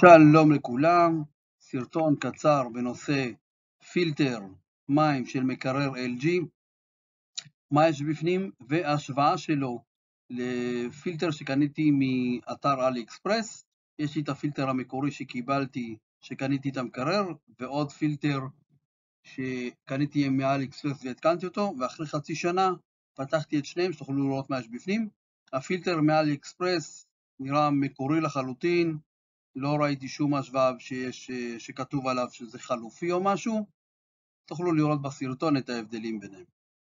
שלום לכולם, סרטון קצר בנושא פילטר מים של מקרר LG, מה יש בפנים והשוואה שלו לפילטר שקניתי מאתר אלי אקספרס. יש לי את הפילטר המקורי שקיבלתי, שקניתי את המקרר, ועוד פילטר שקניתי מאלי אקספרס והתקנתי אותו, ואחרי חצי שנה פתחתי את שניהם, שתוכלו לראות מה יש בפנים. הפילטר מאלי אקספרס נראה מקורי לחלוטין, לא ראיתי שום השוואה שכתוב עליו שזה חלופי או משהו. תוכלו לראות בסרטון את ההבדלים ביניהם.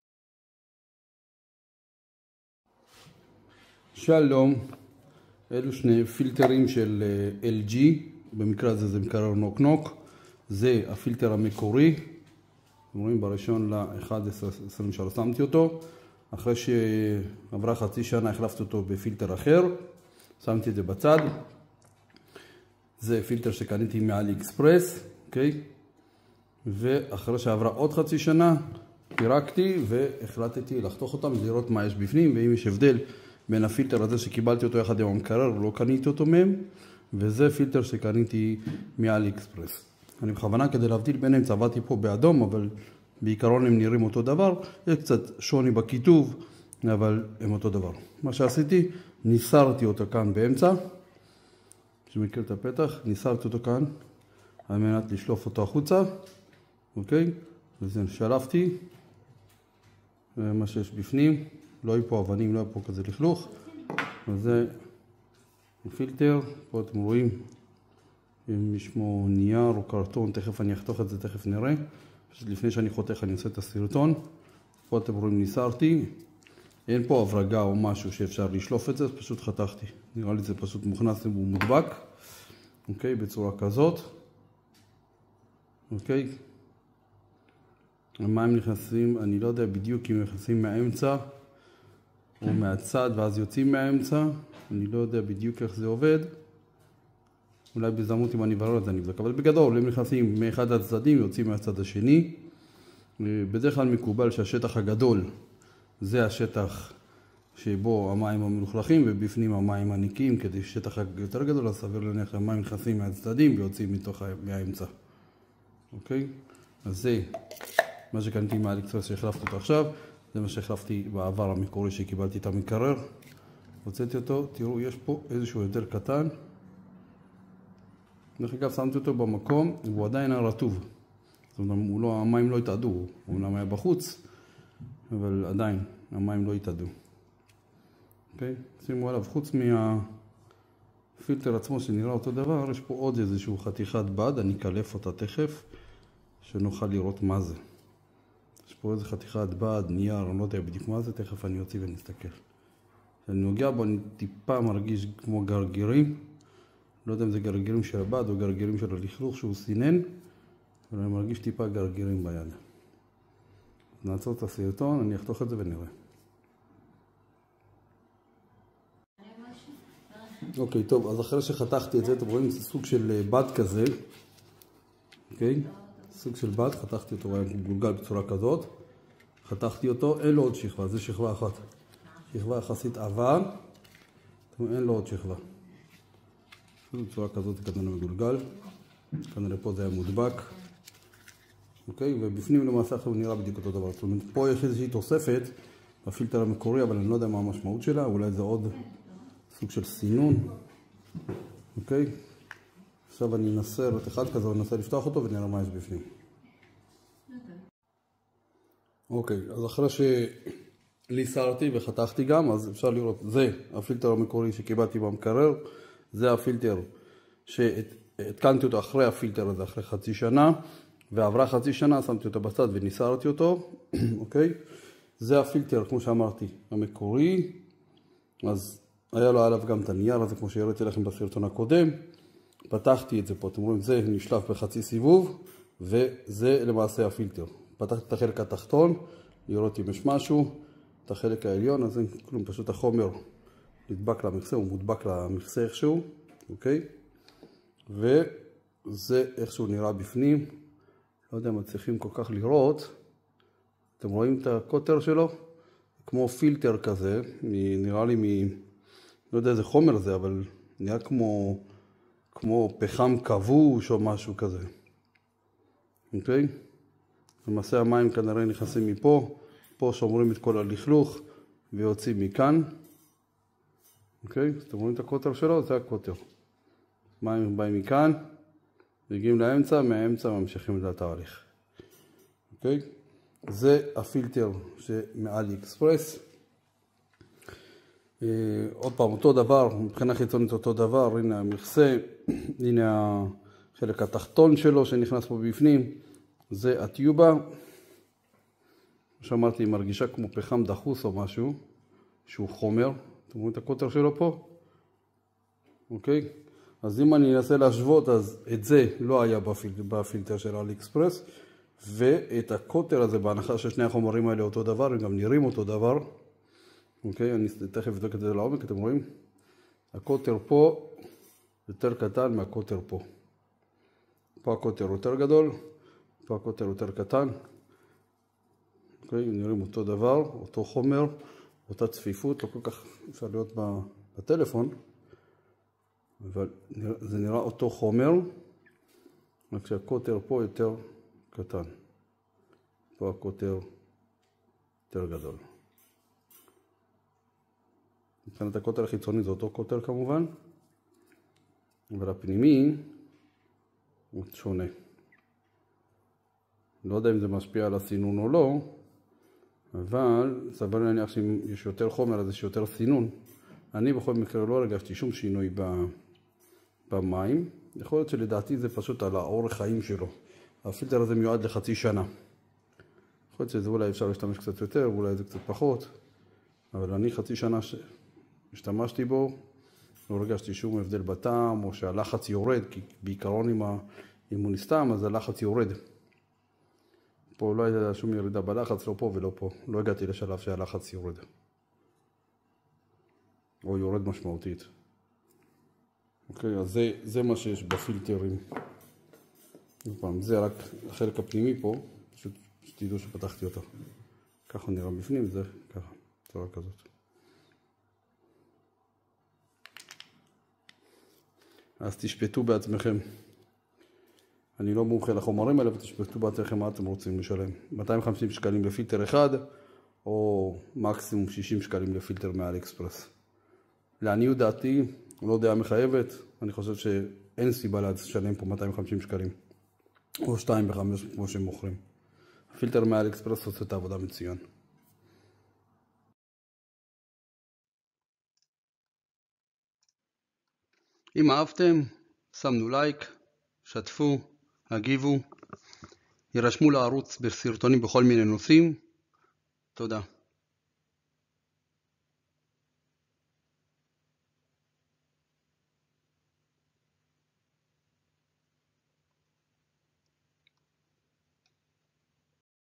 שלום, אלו שני פילטרים של LG, במקרה הזה זה מקרר נוק נוק. זה הפילטר המקורי, אתם רואים בראשון ל-11-23 שמתי אותו, אחרי שעברה חצי שנה החלפתי אותו בפילטר אחר, שמתי את זה בצד. זה פילטר שקניתי מאלי אקספרס, אוקיי? ואחרי שעברה עוד חצי שנה פירקתי והחלטתי לחתוך אותם ולראות מה יש בפנים, ואם יש הבדל בין הפילטר הזה שקיבלתי אותו יחד עם המקרר, לא קניתי אותו מהם, וזה פילטר שקניתי מאלי אקספרס. אני בכוונה כדי להבדיל ביניהם צבעתי פה באדום, אבל בעיקרון הם נראים אותו דבר. יש קצת שוני בכיתוב, אבל הם אותו דבר. מה שעשיתי, ניסרתי אותו כאן באמצע, שמכיר את הפתח, ניסרתי אותו כאן על מנת לשלוף אותו החוצה, אוקיי? וזה שלפתי מה שיש בפנים, לא יהיו פה אבנים, לא יהיו פה כזה לכלוך. וזה פילטר, פה אתם רואים, יש פה נייר או קרטון, תכף אני אחתוך את זה, תכף נראה. פשוט לפני שאני חותך אני עושה את הסרטון. פה אתם רואים ניסרתי, אין פה הברגה או משהו שאפשר לשלוף את זה, אז פשוט חתכתי. נראה לי זה פשוט מוכנס והוא מודבק, אוקיי, בצורה כזאת, אוקיי. המים נכנסים, אני לא יודע בדיוק אם נכנסים מהאמצע או מהצד ואז יוצאים מהאמצע, אני לא יודע בדיוק איך זה עובד. אולי בהזדמנות אם אני אברר את זה אני אבדוק, אבל בגדול הם נכנסים מאחד הצדדים, יוצאים מהצד השני. בדרך כלל מקובל שהשטח הגדול זה השטח שבו המים המלוכלכים ובפנים המים הנקיים, כדי שטח יותר גדול, אז סביר להניח שהמים נכנסים מהצדדים ויוצאים מהאמצע. אוקיי? אז זה מה שקניתי מאלי אקספרס שהחלפתי אותו עכשיו, זה מה שהחלפתי בעבר המקורי שקיבלתי את המקרר. הוצאתי אותו, תראו יש פה איזשהו הבדל קטן. דרך אגב שמתי אותו במקום והוא עדיין היה רטוב. זאת אומרת, המים לא התאדו, הוא אומנם היה בחוץ, אבל עדיין המים לא התאדו. אוקיי? שימו עליו, חוץ מהפילטר עצמו שנראה אותו דבר, יש פה עוד איזשהו חתיכת בד, אני אקלף אותה תכף, שנוכל לראות מה זה. יש פה איזה חתיכת בד, נייר, אני לא יודע בדיוק מה זה, תכף אני אוציא ונסתכל. כשאני נוגע בו, אני טיפה מרגיש כמו גרגירים, לא יודע אם זה גרגירים של הבד או גרגירים של הלכלוך שהוא סינן, אבל אני מרגיש טיפה גרגירים ביד. נעצור את הסרטון, אני אחתוך את זה ונראה. אוקיי, טוב, אז אחרי שחתכתי את זה, אתם רואים, זה סוג של בד כזה. אוקיי? סוג של בד, חתכתי אותו, היה גולגל בצורה כזאת. חתכתי אותו, אין לו עוד שכבה, זה שכבה אחת. שכבה יחסית עבה, אין לו עוד שכבה. בצורה כזאת זה כנראה מגולגל. כנראה פה זה היה מודבק. אוקיי? ובפנים למעשה עכשיו נראה בדיוק אותו דבר. זאת אומרת, פה יש איזושהי תוספת בפילטר המקורי, אבל אני לא יודע מה המשמעות שלה, אולי זה עוד סוג של סינון. אוקיי? עכשיו אני אנסה את אחד כזה, אני אנסה לפתוח אותו ונראה מה יש בפנים. אוקיי, אז אחרי שליסרתי וחתכתי גם, אז אפשר לראות, זה הפילטר המקורי שקיבלתי במקרר, זה הפילטר שהתקנתי אותו אחרי הפילטר הזה, אחרי חצי שנה, ועברה חצי שנה, שמתי אותו בצד וניסרתי אותו, אוקיי? זה הפילטר, כמו שאמרתי, המקורי, אז היה לו עליו גם את הנייר הזה, כמו שהראיתי לכם בסרטון הקודם. פתחתי את זה פה, אתם רואים, זה נשלף בחצי סיבוב, וזה למעשה הפילטר. פתחתי את החלק התחתון, לראות אם יש משהו, את החלק העליון, אז אין כלום, פשוט החומר נדבק למכסה, הוא מודבק למכסה איכשהו, אוקיי? וזה איכשהו נראה בפנים, לא יודע אם צריכים כל כך לראות, אתם רואים את הקוטר שלו? כמו פילטר כזה, נראה לי לא יודע איזה חומר זה, אבל נראה כמו כמו פחם כבוש או משהו כזה. אוקיי? למעשה המים כנראה נכנסים מפה, פה שומרים את כל הלכלוך ויוצאים מכאן. אוקיי? אז אתם רואים את הקוטר שלו? זה הקוטר. מים באים מכאן, מגיעים לאמצע, מהאמצע ממשיכים לתהליך. אוקיי? זה הפילטר שמעלי אקספרס. עוד פעם, אותו דבר, מבחינה חיצונית אותו דבר, הנה המכסה, הנה החלק התחתון שלו שנכנס פה בפנים, זה הטיובה. שאמרתי, היא מרגישה כמו פחם דחוס או משהו, שהוא חומר. אתם רואים את הקוטר שלו פה? אוקיי? אז אם אני אנסה להשוות, אז את זה לא היה בפילטר של עלי אקספרס, ואת הקוטר הזה, בהנחה ששני החומרים האלה אותו דבר, הם גם נראים אותו דבר. אוקיי, אני תכף אבדוק את זה לעומק, אתם רואים? הקוטר פה יותר קטן מהקוטר פה. פה הקוטר יותר גדול, פה הקוטר יותר קטן. אוקיי, נראים אותו דבר, אותו חומר, אותה צפיפות, לא כל כך אפשר להיות בטלפון, אבל זה נראה אותו חומר, רק שהקוטר פה יותר קטן. פה הקוטר יותר גדול. מבחינת הקוטר החיצוני זה אותו קוטר כמובן, אבל הפנימי הוא שונה. לא יודע אם זה משפיע על הסינון או לא, אבל סביר להניח שאם יש יותר חומר אז יש יותר סינון. אני בכל מקרה לא הרגשתי שום שינוי במים. יכול להיות שלדעתי זה פשוט על האורך חיים שלו. הפילטר הזה מיועד לחצי שנה. יכול להיות שזה אולי אפשר להשתמש קצת יותר, אולי זה קצת פחות, אבל אני חצי שנה השתמשתי בו, לא הרגשתי שום הבדל בטעם, או שהלחץ יורד, כי בעיקרון אם הוא נסתם, אז הלחץ יורד. פה לא הייתה שום ירידה בלחץ, לא פה ולא פה. לא הגעתי לשלב שהלחץ יורד. או יורד משמעותית. אוקיי, אז זה מה שיש בפילטרים. פעם, זה רק החלק הפנימי פה, פשוט שתדעו שפתחתי אותו. ככה נראה בפנים, זה ככה, צורה כזאת. אז תשפטו בעצמכם. אני לא מומחה לחומרים האלה, ותשפטו בעצמכם מה אתם רוצים לשלם. 250 שקלים לפילטר אחד, או מקסימום 60 שקלים לפילטר מעלי אקספרס. לעניות דעתי, לא דעה מחייבת, אני חושב שאין סיבה לשלם פה 250 שקלים. או 2 ב-5 כמו שהם מוכרים. הפילטר מעלי אקספרס עושה את העבודה מצוין. אם אהבתם, שמנו לייק, שתפו, הגיבו, יירשמו לערוץ בסרטונים בכל מיני נושאים. תודה.